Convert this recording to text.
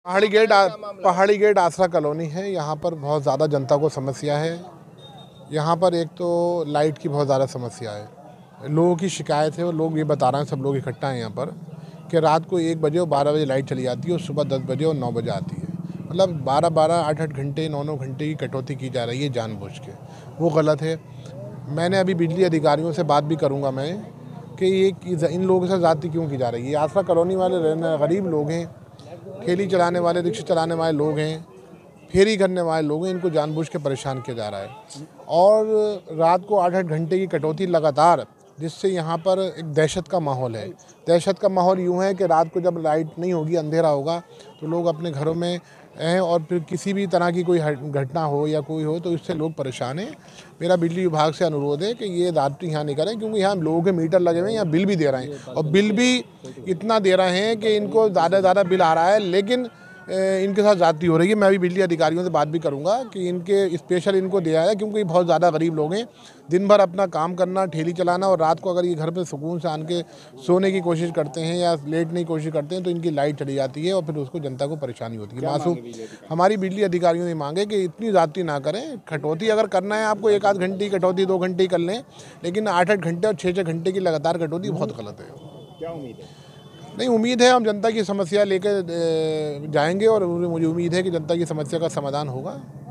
पहाड़ी गेट आसरा कॉलोनी है। यहाँ पर बहुत ज़्यादा जनता को समस्या है। यहाँ पर एक तो लाइट की बहुत ज़्यादा समस्या है, लोगों की शिकायत है और लोग ये बता रहे हैं, सब लोग इकट्ठा हैं यहाँ पर, कि रात को 1 बजे और 12 बजे लाइट चली जाती है और सुबह 10 बजे और 9 बजे आती है। मतलब 12-12, 8-8 घंटे, 9-9 घंटे की कटौती की जा रही है जानबूझ के, वो गलत है। मैंने अभी बिजली अधिकारियों से बात भी करूँगा मैं कि ये इन लोगों के साथ ज़्यादती क्यों की जा रही है। आसरा कॉलोनी वाले गरीब लोग हैं, ठेली चलाने वाले, रिक्शा चलाने वाले लोग हैं, फेरी करने वाले लोग हैं, इनको जानबूझ के परेशान किया जा रहा है। और रात को 8-8 घंटे की कटौती लगातार, जिससे यहाँ पर एक दहशत का माहौल है। दहशत का माहौल यूँ है कि रात को जब लाइट नहीं होगी, अंधेरा होगा, तो लोग अपने घरों में हैं और फिर किसी भी तरह की कोई घटना हो या कोई हो तो इससे लोग परेशान हैं। मेरा बिजली विभाग से अनुरोध है कि ये रात्रि यहाँ नहीं करें, क्योंकि यहाँ लोगों के मीटर लगे हुए हैं, यहाँ बिल भी दे रहे हैं और बिल भी इतना दे रहे हैं कि इनको ज़्यादा बिल आ रहा है, लेकिन इनके साथ ज़्यादती हो रही है। मैं भी बिजली अधिकारियों से बात भी करूंगा कि इनके स्पेशल इनको दिया है, क्योंकि बहुत ज़्यादा गरीब लोग हैं। दिन भर अपना काम करना, ठेली चलाना, और रात को अगर ये घर पे सुकून से आन के सोने की कोशिश करते हैं या लेटने की कोशिश करते हैं तो इनकी लाइट चली जाती है और फिर उसको जनता को परेशानी होती है। मासूम हमारी बिजली अधिकारियों ने मांगे कि इतनी ज़्यादती ना करें। कटौती अगर करना है आपको 1-8 घंटे की कटौती, 2 घंटे कर लें, लेकिन 8-8 घंटे और 6-6 घंटे की लगातार कटौती बहुत गलत है। क्या उम्मीद है? नहीं, उम्मीद है हम जनता की समस्या लेकर जाएंगे और मुझे उम्मीद है कि जनता की समस्या का समाधान होगा।